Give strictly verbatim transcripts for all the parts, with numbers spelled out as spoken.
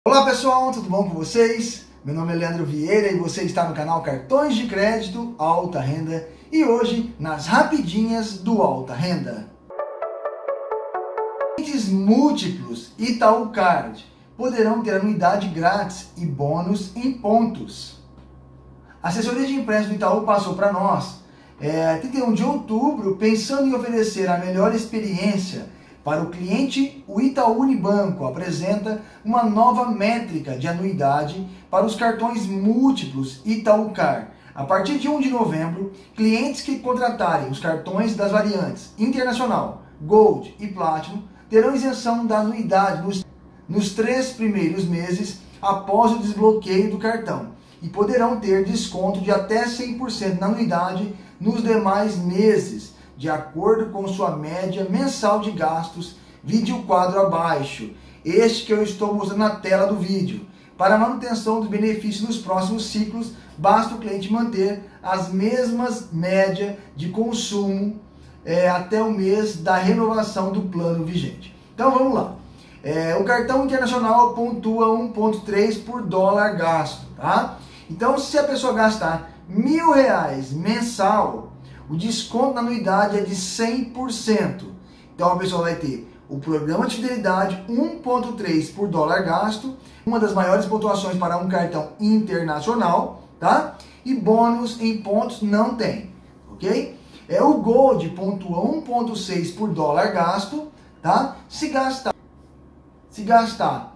Olá pessoal, tudo bom com vocês? Meu nome é Leandro Vieira e você está no canal Cartões de Crédito Alta Renda e hoje nas rapidinhas do Alta Renda. Clientes múltiplos Itaú Card poderão ter anuidade grátis e bônus em pontos. A assessoria de empréstimo do Itaú passou para nós, é, trinta e um de outubro, pensando em oferecer a melhor experiência para o cliente. O Itaú Unibanco apresenta uma nova métrica de anuidade para os cartões múltiplos Itaú Card. A partir de primeiro de novembro, clientes que contratarem os cartões das variantes Internacional, Gold e Platinum terão isenção da anuidade nos, nos três primeiros meses após o desbloqueio do cartão e poderão ter desconto de até cem por cento na anuidade nos demais meses, de acordo com sua média mensal de gastos. Vide o quadro abaixo, este que eu estou mostrando na tela do vídeo. Para a manutenção dos benefícios nos próximos ciclos, basta o cliente manter as mesmas médias de consumo é, até o mês da renovação do plano vigente. Então vamos lá. É, o cartão Internacional pontua um vírgula três por dólar gasto, tá? Então se a pessoa gastar mil reais mensal, o desconto na anuidade é de cem por cento. Então a pessoa vai ter o programa de fidelidade um vírgula três por dólar gasto, uma das maiores pontuações para um cartão internacional, tá? E bônus em pontos não tem, ok? É o Gold pontua um vírgula seis por dólar gasto, tá? Se gastar, se gastar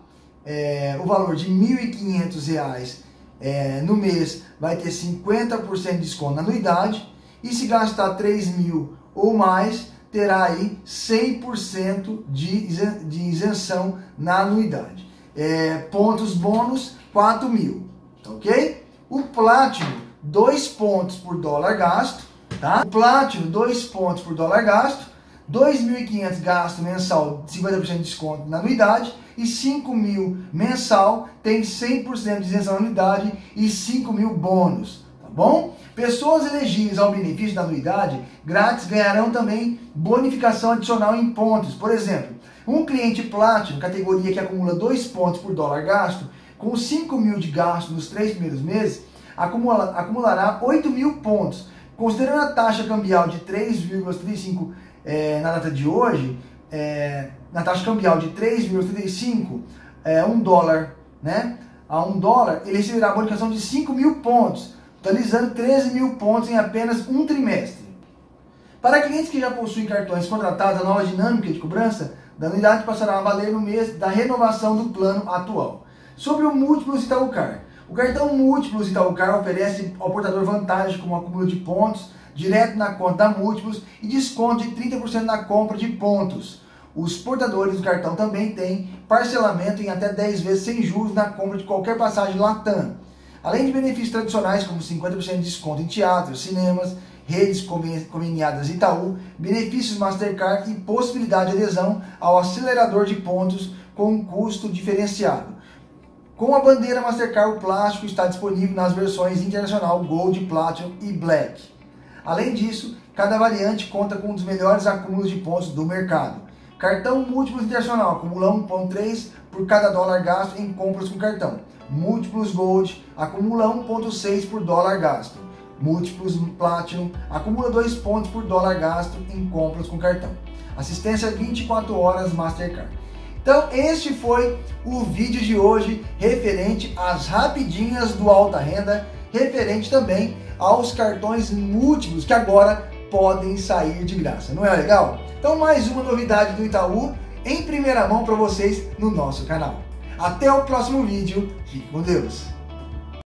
é, o valor de mil e quinhentos reais é, no mês, vai ter cinquenta por cento de desconto na anuidade. E se gastar três mil ou mais, terá aí cem por cento de isenção na anuidade. É, pontos bônus, quatro mil, ok? O Platinum, dois pontos por dólar gasto, tá? O Platinum, dois pontos por dólar gasto, dois mil e quinhentos gasto mensal, cinquenta por cento de desconto na anuidade, e cinco mil mensal, tem cem por cento de isenção na anuidade e cinco mil bônus. Bom, pessoas elegíveis ao benefício da anuidade grátis ganharão também bonificação adicional em pontos. Por exemplo, um cliente Platinum, categoria que acumula dois pontos por dólar gasto, com cinco mil de gasto nos três primeiros meses, acumula, acumulará oito mil pontos. Considerando a taxa cambial de três vírgula trinta e cinco é, na data de hoje, é, na taxa cambial de três vírgula trinta e cinco, é, um dólar, né, a um dólar, ele receberá a bonificação de cinco mil pontos, totalizando treze mil pontos em apenas um trimestre. Para clientes que já possuem cartões contratados, a nova dinâmica de cobrança da anuidade passará a valer no mês da renovação do plano atual. Sobre o Múltiplos Itaú Card. O cartão Múltiplos Itaú Card oferece ao portador vantagens como acúmulo de pontos direto na conta da Múltiplos e desconto de trinta por cento na compra de pontos. Os portadores do cartão também têm parcelamento em até dez vezes sem juros na compra de qualquer passagem Latam. Além de benefícios tradicionais como cinquenta por cento de desconto em teatros, cinemas, redes conveniadas Itaú, benefícios Mastercard e possibilidade de adesão ao acelerador de pontos com um custo diferenciado. Com a bandeira Mastercard, o plástico está disponível nas versões Internacional, Gold, Platinum e Black. Além disso, cada variante conta com um dos melhores acúmulos de pontos do mercado. Cartão Múltiplos Internacional acumula um vírgula três por cada dólar gasto em compras com cartão. Múltiplos Gold acumula um vírgula seis por dólar gasto. Múltiplos Platinum acumula dois pontos por dólar gasto em compras com cartão. Assistência vinte e quatro horas Mastercard. Então este foi o vídeo de hoje referente às rapidinhas do Alta Renda, referente também aos cartões múltiplos que agora podem sair de graça. Não é legal? Então mais uma novidade do Itaú em primeira mão para vocês no nosso canal. Até o próximo vídeo. Fique com Deus.